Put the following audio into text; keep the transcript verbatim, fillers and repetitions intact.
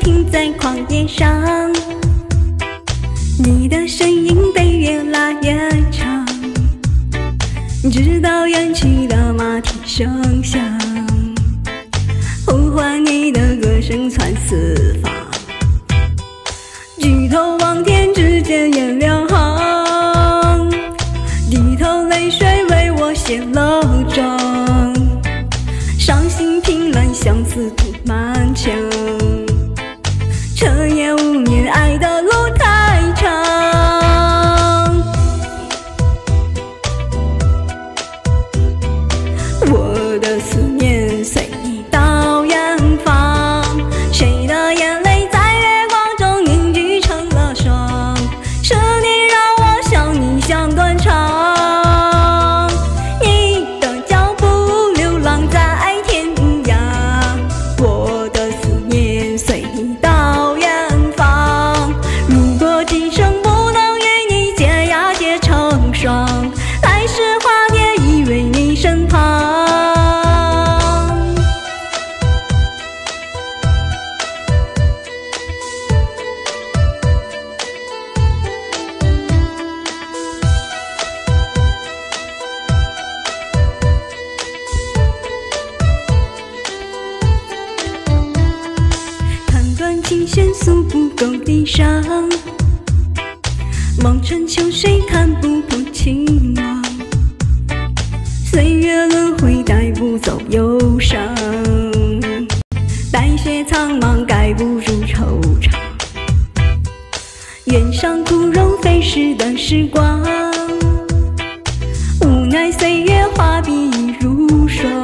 停在旷野上，你的身影被越拉越长，直到远去的马蹄声响，呼唤你的歌声传四方。举头望天，只见烟两行，低头泪水为我写了章，伤心凭栏，相思涂满墙，彻夜无眠，爱的路太长。我的思念随你到远方，谁的眼泪在月光中凝聚成了霜，是你让我想你像断肠，你的脚步流浪在天涯，我的思念随你到远方。如果今生不能与你结呀结成双，来世化蝶依偎你身旁。看断琴弦诉不够离殇，望穿秋水看不破情网，岁月轮回带不走忧伤，白雪苍茫盖不住惆怅，原上枯荣飞逝的时光，无奈岁月画笔已如霜。